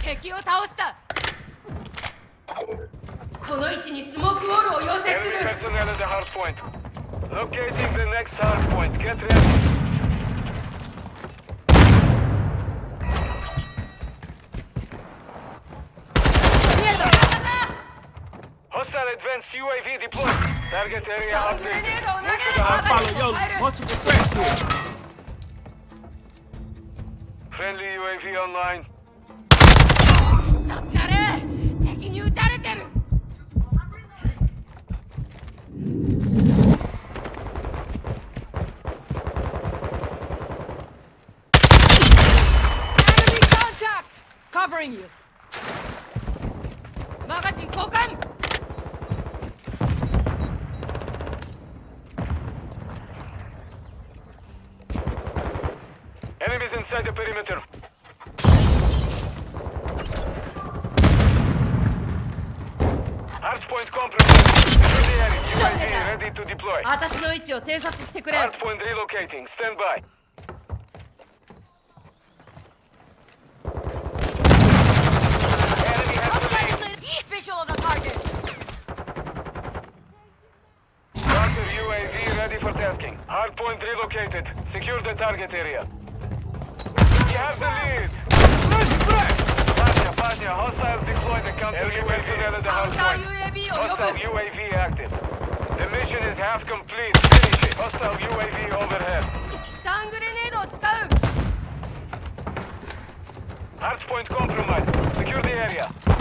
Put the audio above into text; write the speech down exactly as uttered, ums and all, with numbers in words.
敵を倒した。この位置にスモークウォールを要請する。 Enemy personnel at the hardpoint. Locating the next hardpoint. Get ready. Hostile advanced U A V deployed. Target area updated. I follow yo. Multiple threats here. Friendly U A V online. そったれ。敵に撃たれてる。Enemy contact. Covering you. マガジン交換。 Enemies inside the perimeter. Hardpoint compromised. U A V ready to deploy. 私の位置を偵察してくれ。 Hardpoint relocating. Stand by. Enemy has the lead. Visual on the target. Counter U A V ready for tasking. Hardpoint relocated. Secure the target area. You have the lead. Pasha, Pasha, hostiles deploy the counter U A V at the hardpoint. Hostile U A V active. The mission is half complete. Finish it. Hostile U A V overhead. スタングレネードを使う。 Hardpoint compromised. Secure the area.